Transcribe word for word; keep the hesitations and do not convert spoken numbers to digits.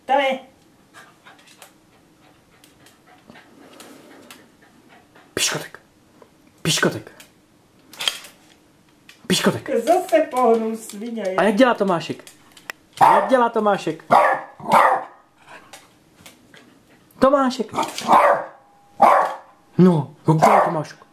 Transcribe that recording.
Tady. Piškotek. Piškotek. Piškotek. Zase pohnul svině. A jak dělá Tomášek? A jak dělá Tomášek? Tomášek. No, jak dělá Tomášek?